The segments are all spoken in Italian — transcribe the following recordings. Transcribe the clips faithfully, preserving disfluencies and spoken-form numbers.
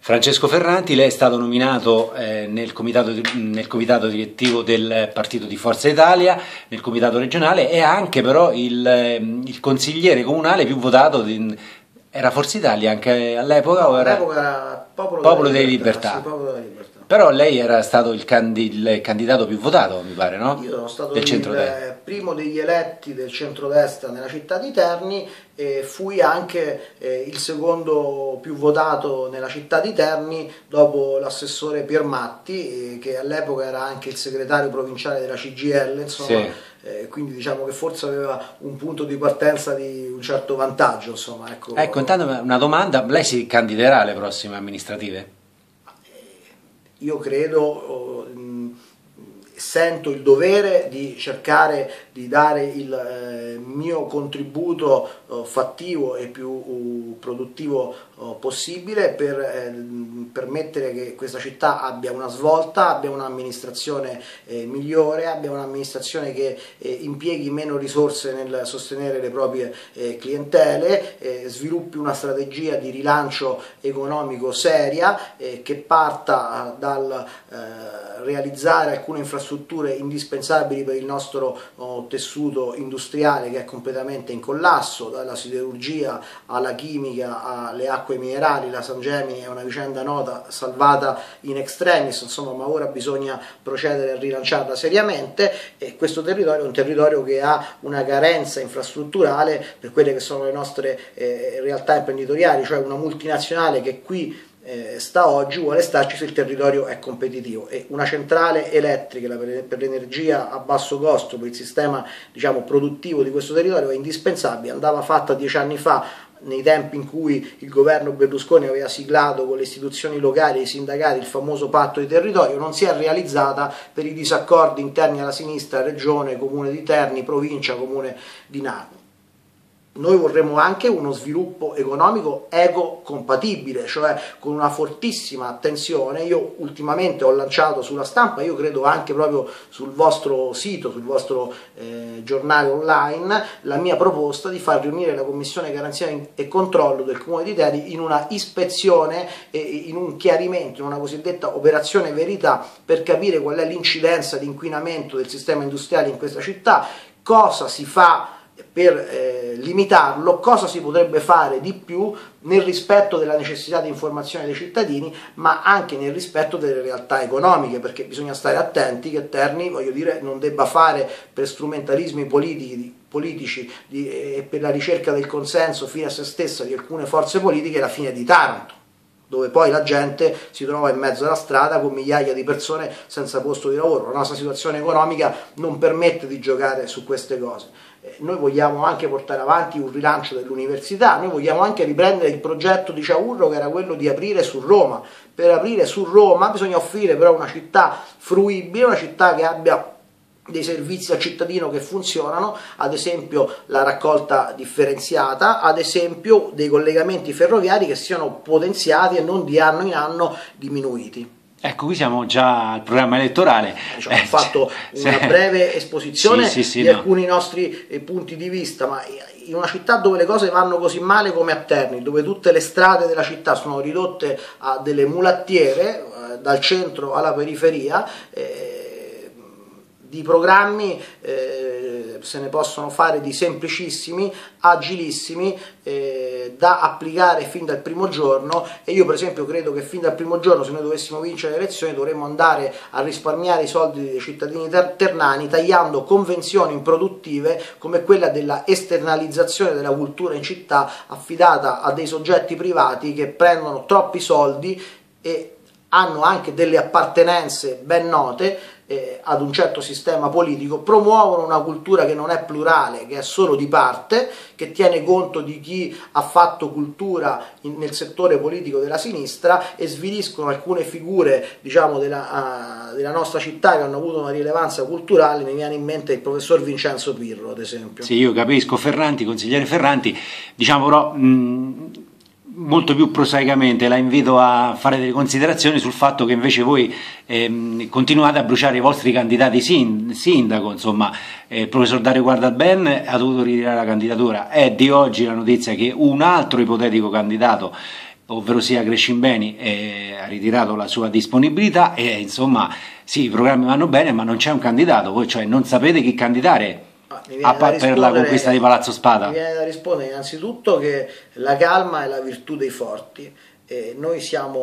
Francesco Ferranti, lei è stato nominato eh, nel, comitato, nel comitato direttivo del Partito di Forza Italia, nel comitato regionale, e anche però il, il consigliere comunale più votato di, era Forza Italia anche all'epoca? No, era all'epoca era Popolo, Popolo della delle Libertà. Libertà. Sì, Popolo della Libertà. Però lei era stato il, candi, il candidato più votato, mi pare, no? Io sono stato del il primo degli eletti del centrodestra nella città di Terni e fui anche eh, il secondo più votato nella città di Terni dopo l'assessore Piermatti, eh, che all'epoca era anche il segretario provinciale della C G I L, insomma. Sì. Eh, quindi diciamo che forse aveva un punto di partenza di un certo vantaggio, insomma, ecco. Ecco, intanto una domanda, lei si candiderà alle prossime amministrative? Io credo, sento il dovere di cercare di dare il eh, mio contributo eh, fattivo e più uh, produttivo uh, possibile per eh, permettere che questa città abbia una svolta, abbia un'amministrazione eh, migliore, abbia un'amministrazione che eh, impieghi meno risorse nel sostenere le proprie eh, clientele, eh, sviluppi una strategia di rilancio economico seria, eh, che parta dal eh, realizzare alcune infrastrutture indispensabili per il nostro oh, tessuto industriale, che è completamente in collasso, dalla siderurgia alla chimica alle acque minerali. La San Gemini è una vicenda nota, salvata in extremis, insomma, ma ora bisogna procedere a rilanciarla seriamente, e questo territorio è un territorio che ha una carenza infrastrutturale per quelle che sono le nostre eh, realtà imprenditoriali, cioè una multinazionale che qui Eh, sta oggi vuole starci se il territorio è competitivo, e una centrale elettrica per, per l'energia a basso costo per il sistema, diciamo, produttivo di questo territorio è indispensabile. Andava fatta dieci anni fa, nei tempi in cui il governo Berlusconi aveva siglato con le istituzioni locali e i sindacati il famoso patto di territorio, non si è realizzata per i disaccordi interni alla sinistra, regione, comune di Terni, provincia, comune di Narni. Noi vorremmo anche uno sviluppo economico ecocompatibile, cioè con una fortissima attenzione. Io ultimamente ho lanciato sulla stampa, io credo anche proprio sul vostro sito, sul vostro eh, giornale online, la mia proposta di far riunire la Commissione Garanzia e Controllo del Comune di Terni in una ispezione e in un chiarimento, in una cosiddetta operazione verità, per capire qual è l'incidenza di inquinamento del sistema industriale in questa città, cosa si fa per eh, limitarlo, cosa si potrebbe fare di più nel rispetto della necessità di informazione dei cittadini, ma anche nel rispetto delle realtà economiche, perché bisogna stare attenti che Terni, voglio dire, non debba fare per strumentalismi politici, politici di, e per la ricerca del consenso fine a se stessa di alcune forze politiche la fine di Taranto, dove poi la gente si trova in mezzo alla strada con migliaia di persone senza posto di lavoro. La nostra situazione economica non permette di giocare su queste cose. Noi vogliamo anche portare avanti un rilancio dell'università, noi vogliamo anche riprendere il progetto di Ciaurro, che era quello di aprire su Roma. Per aprire su Roma bisogna offrire però una città fruibile, una città che abbia dei servizi al cittadino che funzionano, ad esempio la raccolta differenziata, ad esempio dei collegamenti ferroviari che siano potenziati e non di anno in anno diminuiti. Ecco, qui siamo già al programma elettorale. Diciamo, ho fatto una breve esposizione sì, sì, sì, di no. alcuni nostri eh, punti di vista, ma in una città dove le cose vanno così male come a Terni, dove tutte le strade della città sono ridotte a delle mulattiere, eh, dal centro alla periferia, eh, di programmi eh, se ne possono fare di semplicissimi, agilissimi, eh, da applicare fin dal primo giorno, e io per esempio credo che fin dal primo giorno, se noi dovessimo vincere le elezioni, dovremmo andare a risparmiare i soldi dei cittadini ter ternani tagliando convenzioni improduttive come quella della esternalizzazione della cultura in città, affidata a dei soggetti privati che prendono troppi soldi e hanno anche delle appartenenze ben note eh, ad un certo sistema politico, promuovono una cultura che non è plurale, che è solo di parte, che tiene conto di chi ha fatto cultura in, nel settore politico della sinistra, e sviliscono alcune figure, diciamo, della, uh, della nostra città che hanno avuto una rilevanza culturale. Mi viene in mente il professor Vincenzo Pirro, ad esempio. Sì, io capisco Ferranti, consigliere Ferranti, diciamo però mh, molto più prosaicamente la invito a fare delle considerazioni sul fatto che invece voi ehm, continuate a bruciare i vostri candidati sin sindaco, insomma, eh, il professor Dario Guardalben ha dovuto ritirare la candidatura. È di oggi la notizia che un altro ipotetico candidato ovvero sia Crescimbeni, eh, ha ritirato la sua disponibilità e insomma sì, i programmi vanno bene ma non c'è un candidato, voi cioè non sapete chi candidare a, per la conquista di Palazzo Spada. Mi viene da rispondere innanzitutto che la calma è la virtù dei forti, e noi siamo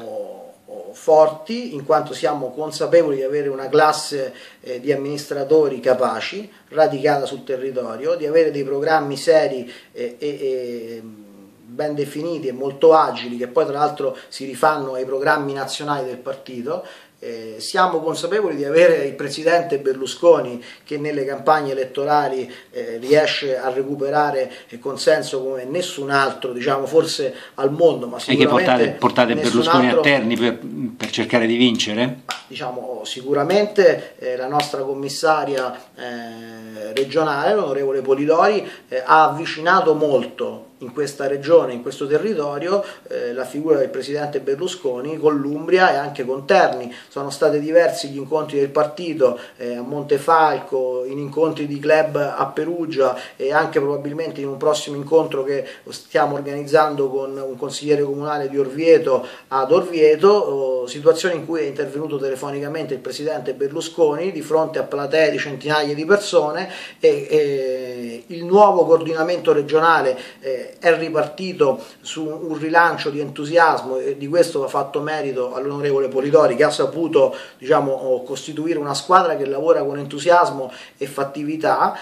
oh, forti in quanto siamo consapevoli di avere una classe eh, di amministratori capaci, radicata sul territorio, di avere dei programmi seri e, e, e ben definiti e molto agili, che poi tra l'altro si rifanno ai programmi nazionali del partito. Eh, siamo consapevoli di avere il presidente Berlusconi che nelle campagne elettorali eh, riesce a recuperare consenso come nessun altro, diciamo forse al mondo, ma sicuramente. E che portate, portate Berlusconi altro, a Terni per, per cercare di vincere? Diciamo sicuramente eh, la nostra commissaria eh, regionale, l'onorevole Polidori, eh, ha avvicinato molto in questa regione, in questo territorio, eh, la figura del presidente Berlusconi con l'Umbria e anche con Terni. Sono stati diversi gli incontri del partito eh, a Montefalco, in incontri di club a Perugia e anche probabilmente in un prossimo incontro che stiamo organizzando con un consigliere comunale di Orvieto ad Orvieto, oh, situazione in cui è intervenuto telefonicamente il presidente Berlusconi di fronte a platee di centinaia di persone e, e il nuovo coordinamento regionale eh, è ripartito su un rilancio di entusiasmo e di questo va fatto merito all'onorevole Polidori, che ha saputo, diciamo, costituire una squadra che lavora con entusiasmo e fattività.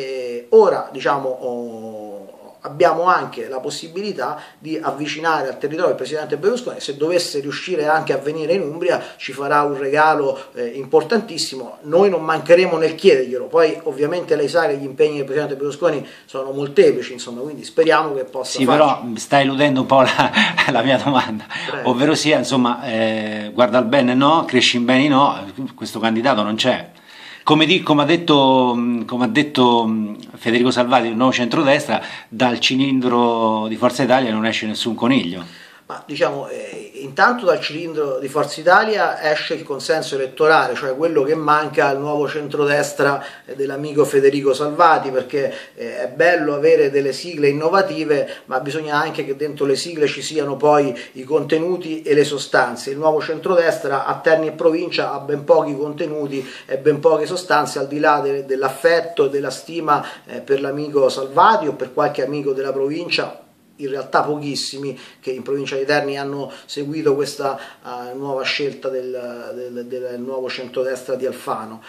E ora, diciamo, oh, abbiamo anche la possibilità di avvicinare al territorio il presidente Berlusconi. Se dovesse riuscire anche a venire in Umbria ci farà un regalo eh, importantissimo, noi non mancheremo nel chiederglielo, poi ovviamente lei sa che gli impegni del presidente Berlusconi sono molteplici, insomma, quindi speriamo che possa sì, farci. Però sta eludendo un po' la, la mia domanda. Prego. Ovvero sia, insomma, eh, guarda il bene no, Crescimbeni no, questo candidato non c'è. Come, di, come, ha detto, come ha detto Federico Salvati, il nuovo centrodestra, dal cilindro di Forza Italia non esce nessun coniglio. Ma diciamo, eh, intanto dal cilindro di Forza Italia esce il consenso elettorale, cioè quello che manca al nuovo centrodestra eh, dell'amico Federico Salvati, perché eh, è bello avere delle sigle innovative, ma bisogna anche che dentro le sigle ci siano poi i contenuti e le sostanze. Il nuovo centrodestra a Terni e provincia ha ben pochi contenuti e ben poche sostanze, al di là de, dell'affetto e della stima eh, per l'amico Salvati o per qualche amico della provincia, in realtà pochissimi, che in provincia di Terni hanno seguito questa uh, nuova scelta del, del, del nuovo centrodestra di Alfano.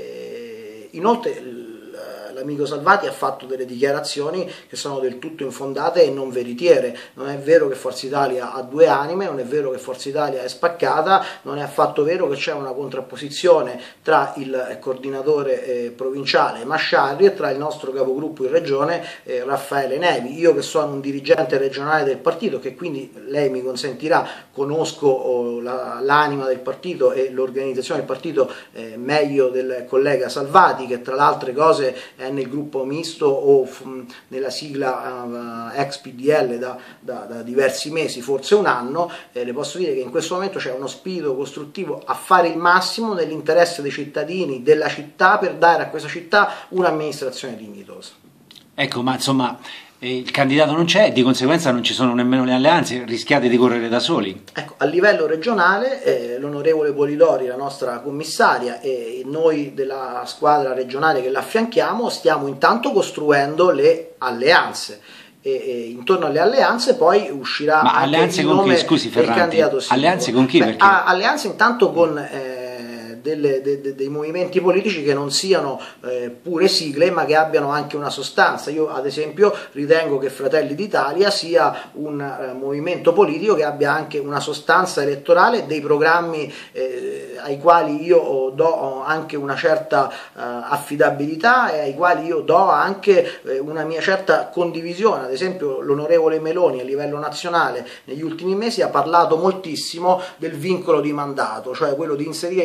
E, inoltre l'amico Salvati ha fatto delle dichiarazioni che sono del tutto infondate e non veritiere. Non è vero che Forza Italia ha due anime, non è vero che Forza Italia è spaccata, non è affatto vero che c'è una contrapposizione tra il coordinatore eh, provinciale Masciarri e tra il nostro capogruppo in regione eh, Raffaele Nevi. Io che sono un dirigente regionale del partito, che quindi lei mi consentirà, conosco oh, l'anima del partito e l'organizzazione del partito eh, meglio del collega Salvati, che tra le altre cose è nel gruppo misto o nella sigla uh, ex P D L da, da, da diversi mesi, forse un anno. Eh, le posso dire che in questo momento c'è uno spirito costruttivo a fare il massimo nell'interesse dei cittadini, della città, per dare a questa città un'amministrazione dignitosa. Ecco, ma insomma il candidato non c'è, di conseguenza non ci sono nemmeno le alleanze, rischiate di correre da soli. Ecco, a livello regionale eh, l'onorevole Polidori, la nostra commissaria, e noi della squadra regionale che l'affianchiamo stiamo intanto costruendo le alleanze. E, e intorno alle alleanze poi uscirà Ma anche alleanze il con nome chi? Scusi, del Ferranti, candidato sindaco. Alleanze con chi? Beh, perché? Alleanze intanto con eh, Delle, de, de, dei movimenti politici che non siano eh, pure sigle, ma che abbiano anche una sostanza. Io ad esempio ritengo che Fratelli d'Italia sia un eh, movimento politico che abbia anche una sostanza elettorale, dei programmi eh, ai quali io do anche una certa eh, affidabilità e ai quali io do anche eh, una mia certa condivisione. Ad esempio l'onorevole Meloni a livello nazionale negli ultimi mesi ha parlato moltissimo del vincolo di mandato, cioè quello di inserire in Italia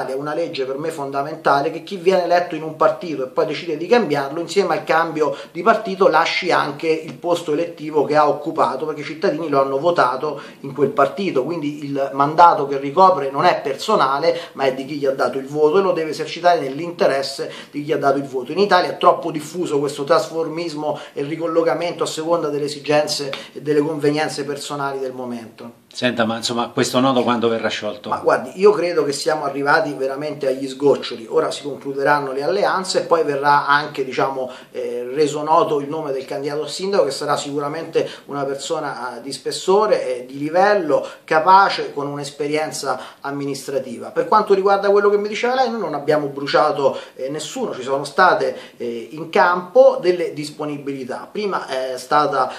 Italia una legge per me fondamentale, che chi viene eletto in un partito e poi decide di cambiarlo, insieme al cambio di partito lasci anche il posto elettivo che ha occupato, perché i cittadini lo hanno votato in quel partito, quindi il mandato che ricopre non è personale ma è di chi gli ha dato il voto e lo deve esercitare nell'interesse di chi gli ha dato il voto. In Italia è troppo diffuso questo trasformismo e ricollocamento a seconda delle esigenze e delle convenienze personali del momento. Senta, ma insomma questo nodo quando verrà sciolto? Ma guardi, io credo che siamo arrivati veramente agli sgoccioli. Ora si concluderanno le alleanze e poi verrà anche, diciamo, eh, reso noto il nome del candidato a sindaco, che sarà sicuramente una persona eh, di spessore, eh, di livello, capace, con un'esperienza amministrativa. Per quanto riguarda quello che mi diceva lei, noi non abbiamo bruciato eh, nessuno, ci sono state eh, in campo delle disponibilità. Prima è stata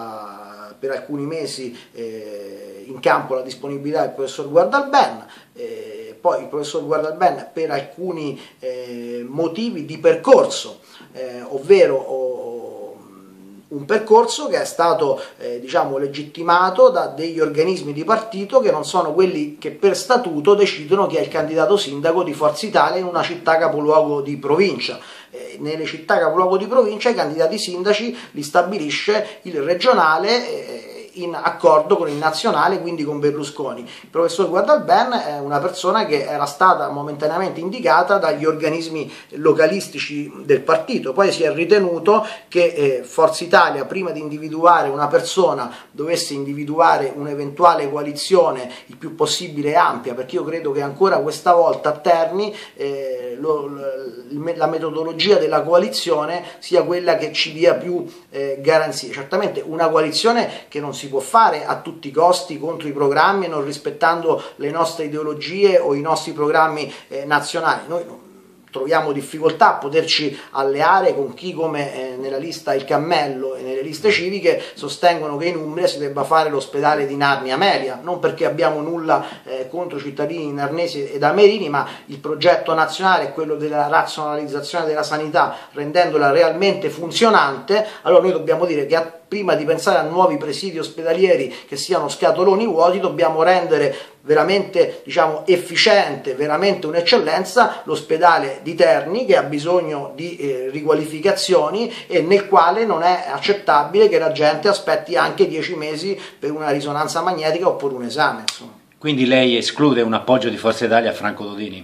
eh, per alcuni mesi eh, in campo la disponibilità del professor Guardalben, eh, poi il professor Guardalben per alcuni eh, motivi di percorso, eh, ovvero oh, un percorso che è stato eh, diciamo legittimato da degli organismi di partito che non sono quelli che per statuto decidono chi è il candidato sindaco di Forza Italia in una città capoluogo di provincia. Eh, nelle città capoluogo di provincia i candidati sindaci li stabilisce il regionale eh, in accordo con il nazionale, quindi con Berlusconi. Il professor Guardalben è una persona che era stata momentaneamente indicata dagli organismi localistici del partito, poi si è ritenuto che eh, Forza Italia, prima di individuare una persona, dovesse individuare un'eventuale coalizione il più possibile ampia, perché io credo che ancora questa volta a Terni eh, lo, lo, la metodologia della coalizione sia quella che ci dia più eh, garanzie. Certamente una coalizione che non si può fare a tutti i costi contro i programmi, non rispettando le nostre ideologie o i nostri programmi eh, nazionali. Noi troviamo difficoltà a poterci alleare con chi, come eh, nella lista Il Cammello e nelle liste civiche, sostengono che in Umbria si debba fare l'ospedale di Narni Ameria, non perché abbiamo nulla eh, contro i cittadini narnesi ed amerini, ma il progetto nazionale è quello della razionalizzazione della sanità, rendendola realmente funzionante. Allora noi dobbiamo dire che a prima di pensare a nuovi presidi ospedalieri che siano scatoloni vuoti, dobbiamo rendere veramente, diciamo, efficiente, veramente un'eccellenza l'ospedale di Terni, che ha bisogno di eh, riqualificazioni e nel quale non è accettabile che la gente aspetti anche dieci mesi per una risonanza magnetica o per un esame, insomma. Quindi lei esclude un appoggio di Forza Italia a Franco Dodini?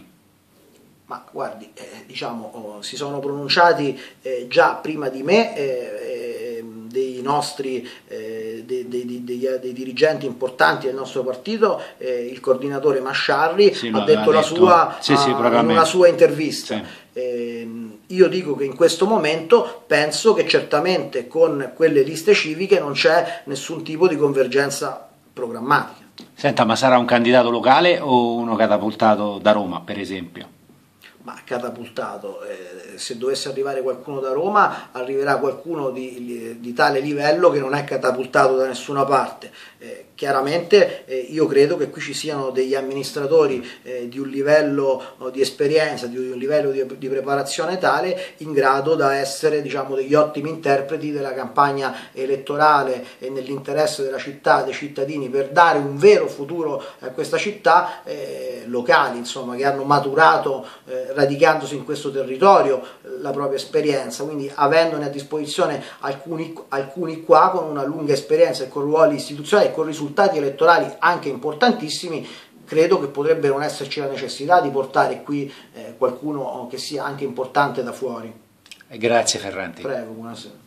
Ma guardi, eh, diciamo, oh, si sono pronunciati eh, già prima di me eh, dei nostri eh, dei, dei, dei, dei dirigenti importanti del nostro partito, eh, il coordinatore Masciarri sì, ha detto la detto. sua sì, sì, uh, in una sua intervista. Sì. Eh, io dico che in questo momento penso che certamente con quelle liste civiche non c'è nessun tipo di convergenza programmatica. Senta, ma sarà un candidato locale o uno catapultato da Roma, per esempio? Ma catapultato, eh, se dovesse arrivare qualcuno da Roma, arriverà qualcuno di, di tale livello che non è catapultato da nessuna parte. Eh, chiaramente eh, io credo che qui ci siano degli amministratori eh, di un livello oh, di esperienza, di un livello di, di preparazione tale in grado da essere, diciamo, degli ottimi interpreti della campagna elettorale e nell'interesse della città, dei cittadini, per dare un vero futuro a questa città, eh, locali, insomma, che hanno maturato eh, radicandosi in questo territorio la propria esperienza, quindi avendone a disposizione alcuni, alcuni qua con una lunga esperienza e con ruoli istituzionali e con risultati elettorali anche importantissimi, credo che potrebbe non esserci la necessità di portare qui eh, qualcuno che sia anche importante da fuori. Grazie Ferranti. Prego, buonasera.